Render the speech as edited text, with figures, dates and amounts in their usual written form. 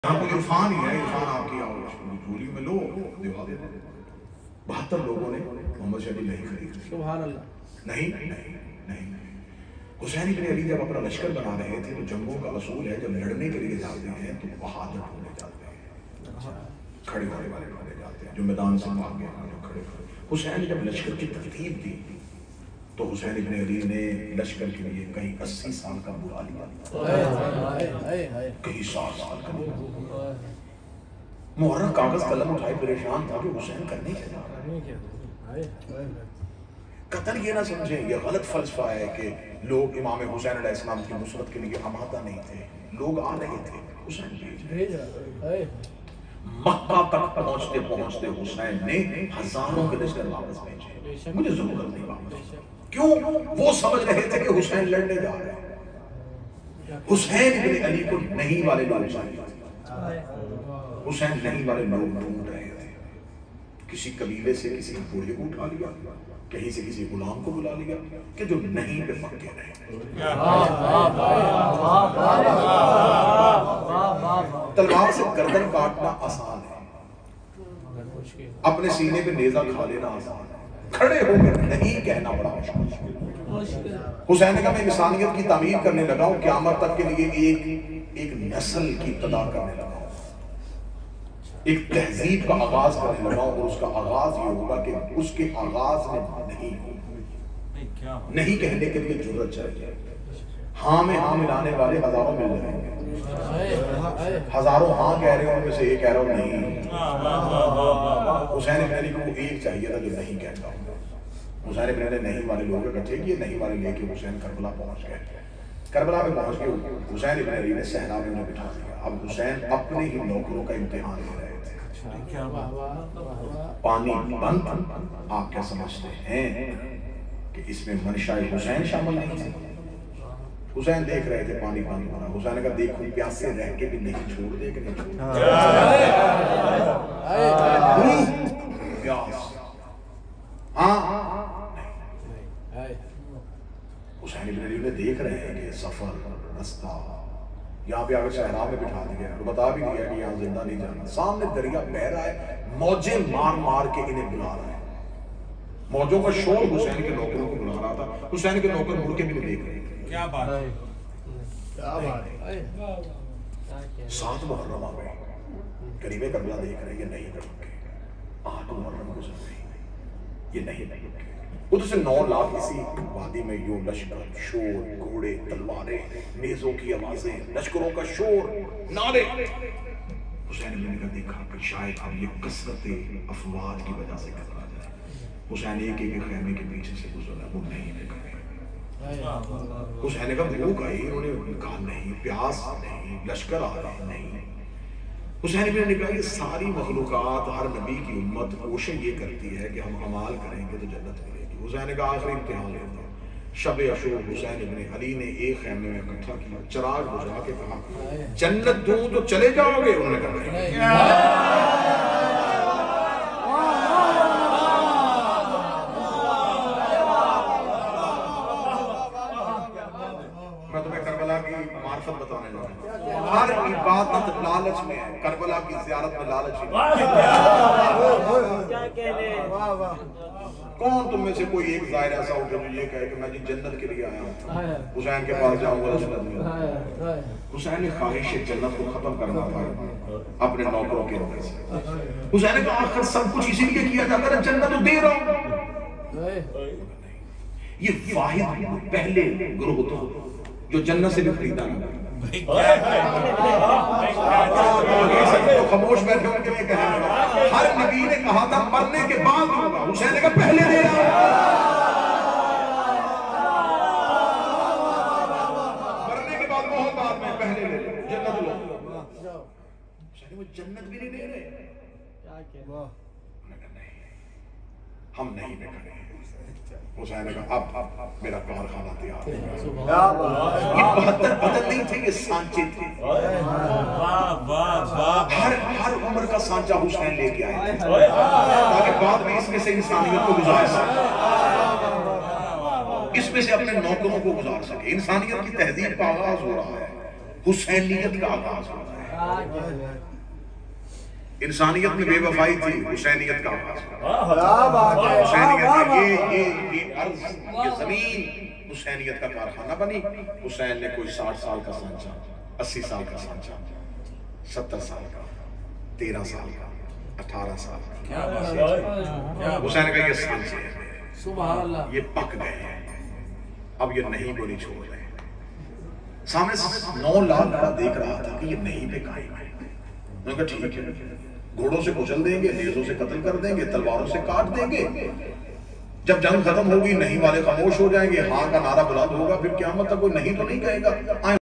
یہاں کوئی عرفان ہی ہے، عرفان آپ کی جھولی میں لو دکھا دیتے ہیں۔ 72 لوگوں نے محمد شہید نہیں خرید، سبحان اللہ، نہیں۔ حسین بن علی جب اپنا لشکر بنا رہے تھے تو جنگوں کا اصول ہے جب لڑنے کے لیے جاتے ہیں تو بہادر ہونے جاتے ہیں، کھڑے ہونے والے ہونے جاتے ہیں، جو میدان سے بھاگ گئے ہیں جو کھڑے ہوئے۔ حسین جب لشکر کی ترتیب دی تو حسین بن علی نے لشکر کے لیے کہیں 80 سال کا بلا لیا، کہیں 60 سال کا بلا۔ محرر کاغذ قلم اٹھائے پریشان تھا کہ حسین کرنے کیا جا رہا ہے۔ قتل یہ نہ سمجھیں، یہ غلط فلسفہ ہے کہ لوگ امام حسین علیہ السلام کی نصرت کے لیے آمادہ نہیں تھے، لوگ آ رہے تھے، حسین بھیج رہے۔ مکہ تک پہنچتے پہنچتے حسین نے ہزاروں کے لشکر واپس بھیجے، مجھے ضرورت نہیں واپس۔ کیوں؟ وہ سمجھ رہے تھے کہ حسین لڑنے جا رہے ہیں۔ حسین بن علی کو نہیں والے لوگ چاہیے، حسین نہیں والے لوگ ڈھونڈ رہے تھے۔ کسی قبیلے سے کسی بوڑھے کو اٹھا لیا، کہیں سے کسی غلام کو بلا لیا کہ جو نہیں پہ پکے رہے۔ تلوار سے گردن کاٹنا آسان ہے، اپنے سینے پہ نیزہ کھا لینا آسان ہے، کھڑے ہو کر نہیں کہنا بڑا مشکل۔ حسین نے کہا میں انسانیت کی تعمیر کرنے لگا ہوں، قیامت تک کے لیے ایک نسل کی ابتدا کرنے لگا ہوں، ایک تہذیب کا آغاز کرنے لگا ہوں، اور اس کا آغاز یہ ہوگا کہ اس کے آغاز میں نہیں کہنے کے لیے جرأت چاہیے۔ ہاں میں ہاں ملانے والے ہزاروں مل جائیں گے، ہزاروں ہاں کہہ رہے ہیں ان میں سے ایک کہہ رہا ہوں نہیں۔ حسین بن علی کو ایک چاہیے تھا جو نہیں کہتا ہوں۔ حسین بن علی نہیں والے لوگ اکٹھے کیے، نہیں والے لے کے حسین کربلا پہنچ گئے۔ کربلا میں پہنچ کے حسین بن علی نے صحرا میں انہیں بٹھا دیا۔ اب حسین اپنے ہی نوکروں کا امتحان لے رہے تھے۔ پانی بند، آپ کیا سمجھتے ہیں کہ اس میں منشاء حسین شامل نہیں تھی؟ حسین دیکھ رہے تھے پانی بند ہو رہا، حسین نے کہا دیکھو پیاسے رہ کے بھی نہیں چھوڑ دے کہ نہیں چھوڑ دے، پیاس ہاں۔ حسین بن علی نے دیکھ رہے ہیں کہ سفر رستہ یہاں پہ آگے صحرا میں بٹھا دیا اور بتا بھی دیا کہ یہاں زندہ نہیں جانا۔ سامنے دریا بہہ رہا ہے، موجیں مار مار کے انہیں بلا رہا ہے، موجوں کا شور حسین کے نوکروں کو بلا رہا تھا۔ حسین کے نوکر مڑ کے بھی نہیں دیکھ رہے تھے۔ کیا بات ہے، کیا بات ہے۔ 7 محرم آ گئے، قریب کربلا دیکھ رہے ہیں یہ نہیں رکے، 8 محرم گزر گئی یہ نہیں رکے۔ ادھر سے 9 لاکھ اسی وادی میں یوں لشکر، شور، گھوڑے، تلواریں، نیزوں کی آوازیں، لشکروں کا شور، نعرے۔ حسین نے دیکھا کہ شاید اب یہ کثرت افواج کی وجہ سے گھبرا جائے۔ حسین ایک ایک خیمے کے پیچھے سے گزرا، وہ نہیں نکلے۔ حسین نے کہا بھوک آئی، انہوں نے کہا نہیں، پیاس نہیں، لشکر آ رہے نہیں۔ حسین نے کہا یہ ساری مخلوقات، ہر نبی کی امت کوشش یہ کرتی ہے کہ ہم عمال کریں گے تو جنت ملے گی۔ حسین نے کہا آخری امتحان لیتا ہوں۔ شب عاشور حسین بن علی نے ایک خیمے میں اکٹھا کیا، چراغ بجھا کے کہا جنت دوں تو چلے جاؤ گے؟ انہوں نے کہا نہیں۔ میں تمہیں کربلا کی معرفت بتانے لگا، ہر عبادت لالچ میں ہے، کربلا کی زیارت میں لالچ ہے۔ کون تم میں سے کوئی ایک ظاہر ایسا ہو جو یہ کہے کہ میں جی جنت کے لیے آیا ہوں، حسین کے پاس جاؤں گا جنت میں؟ حسین نے خواہش جنت کو ختم کرنا تھا اپنے نوکروں کے اندر سے۔ حسین نے کہا آخر سب کچھ اسی لیے کیا جاتا ہے، جنت تو دے رہا ہوں۔ یہ واحد پہلے گروہ تھا جو جنت سے بھی خریدا نہیں۔ خاموش بیٹھے ان کے لیے کہنے لگا ہر نبی نے کہا تھا مرنے کے بعد ہوگا، حسین نے کہا پہلے دے رہا مرنے کے بعد بہت بعد میں، پہلے لے لو جنت لو۔ حسین وہ جنت بھی نہیں دے رہے، ہم نہیں بکھرے۔ حسین نے کہا اب میرا کارخانہ تیار ہے۔ یہ 72 بدن نہیں تھے، یہ سانچے تھے، ہر عمر کا سانچہ حسین لے کے آئے تھے تاکہ بعد میں اس میں سے انسانیت کو گزار سکے، اس میں سے اپنے نوکروں کو گزار سکے۔ انسانیت کی تہذیب کا آغاز ہو رہا ہے، حسینیت کا آغاز ہو رہا ہے۔ انسانیت میں بے وفائی تھی، حسینیت کا بات ہے، حسینیت یہ عرض، یہ زمین حسینیت کا کارخانہ بنی۔ حسین نے کوئی 60 سال کا سانچا، 80 سال کا سانچا، 70 سال کا، 13 سال کا، 18 سال کا۔ حسین کا یہ سانچے ہیں، سبحان اللہ، یہ پک گئے ہیں، اب یہ نہیں کو نہیں چھوڑ رہے۔ سامنے 9 لاکھ کا دیکھ رہا تھا کہ یہ نہیں پہ قائم ہے۔ انہوں نے کہا ٹھیک ہے، گھوڑوں سے کچل دیں گے، نیزوں سے قتل کر دیں گے، تلواروں سے کاٹ دیں گے، جب جنگ ختم ہوگی نہیں والے خاموش ہو جائیں گے، ہاں کا نعرہ بلند ہوگا، پھر قیامت تک کوئی نہیں تو نہیں کہے گا۔